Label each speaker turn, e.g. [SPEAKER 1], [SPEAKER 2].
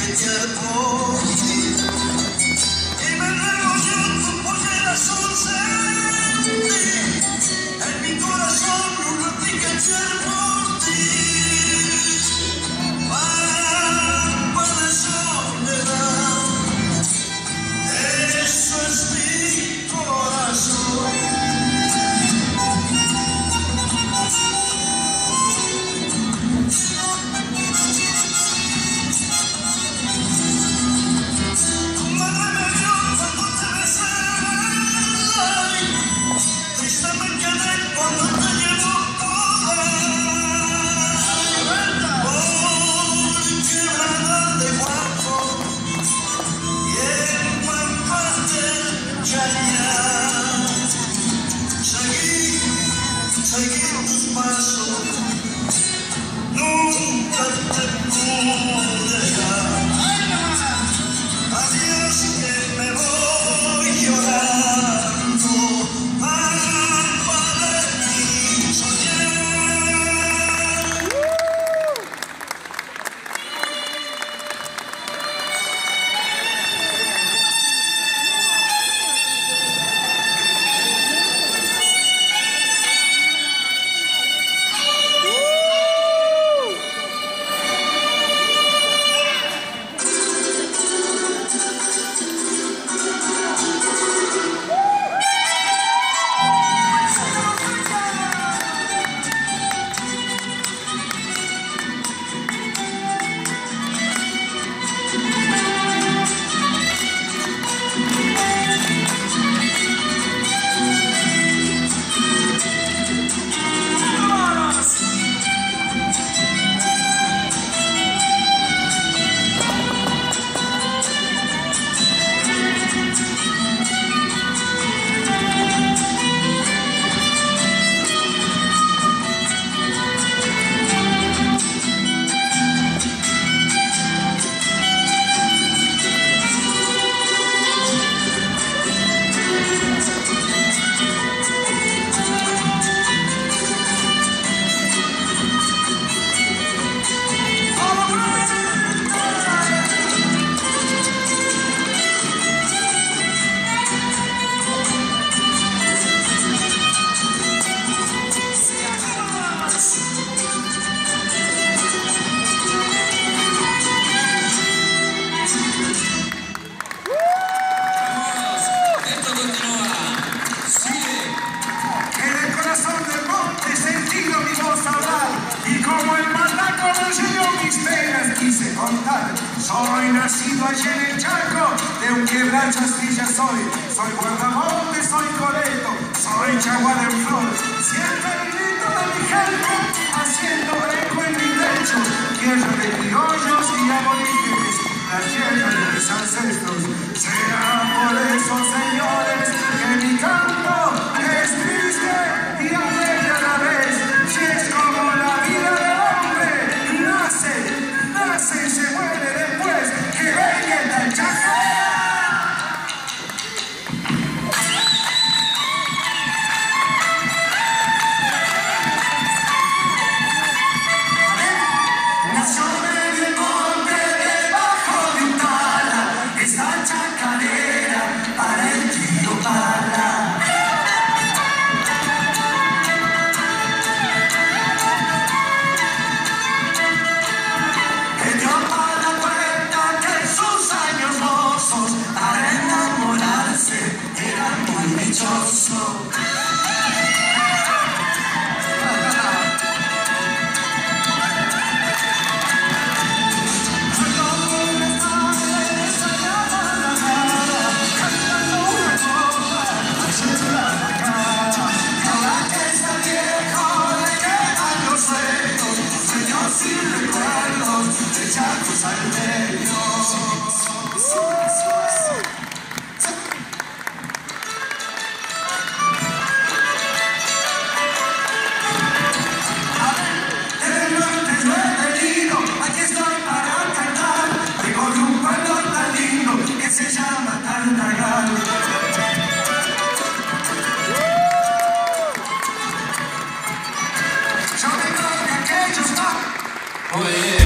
[SPEAKER 1] Soy nacido allí en el Chaco, de un quebracho Astilla soy. Soy guardamonte, soy coleto, soy chaguar en flor. Siempre el grito de mi gente, haciendo eco en mi pecho. Tierra de criollos y aborígenes, la tierra de mis ancestros. Será por eso, señores, que mi canto es triste y alegre a la vez. Si es como la vida del hombre, nace y se muere después, que venga el Chaco.
[SPEAKER 2] Muy bien.